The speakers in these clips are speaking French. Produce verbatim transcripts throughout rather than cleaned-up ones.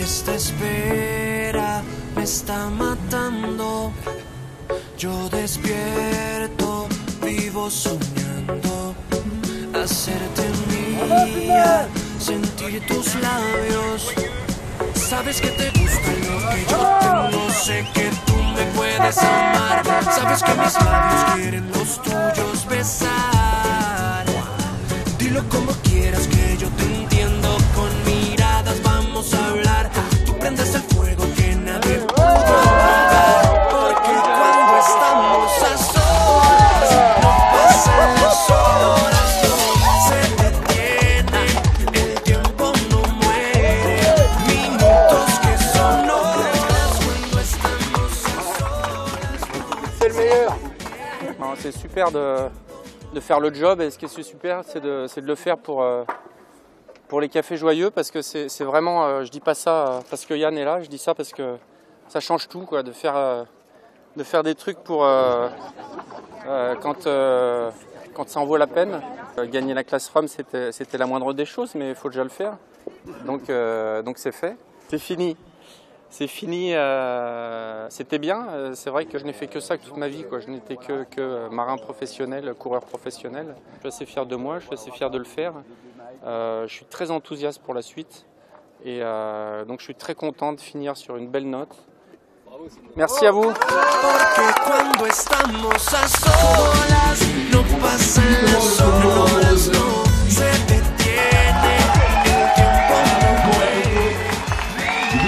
Esta espera me está matando. Yo despierto, vivo soñando. Hacerte mía, sentir tus labios. Sabes que te gusta lo que yo tengo. Sé que tú me puedes amar. Sabes que mis labios quieren los tuyos besar. Dilo como quieras que yo te entiendo. Con miradas vamos a hablar. Tú prendes el fuego que nadie pudo apagar. Porque cuando estamos a solas no pasan las horas, no se detiene. El tiempo no muere. Minutos que son horas cuando estamos a solas. C'est le meilleur. C'est super de, de faire le job, et ce qui est super, c'est de, de le faire pour, euh, pour les cafés joyeux, parce que c'est vraiment, euh, je dis pas ça euh, parce que Yann est là, je dis ça parce que ça change tout, quoi, de faire, euh, de faire des trucs pour euh, euh, quand, euh, quand ça en vaut la peine. Euh, gagner la classe Rome, c'était la moindre des choses, mais il faut déjà le faire. Donc euh, donc c'est fait, c'est fini. C'est fini, euh, c'était bien, c'est vrai que je n'ai fait que ça toute ma vie, quoi. Je n'étais que, que marin professionnel, coureur professionnel. Je suis assez fier de moi, je suis assez fier de le faire. Euh, je suis très enthousiaste pour la suite, et euh, donc je suis très content de finir sur une belle note. Merci à vous.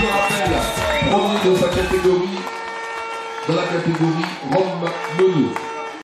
Premier de sa catégorie, dans la catégorie Rome Meneux.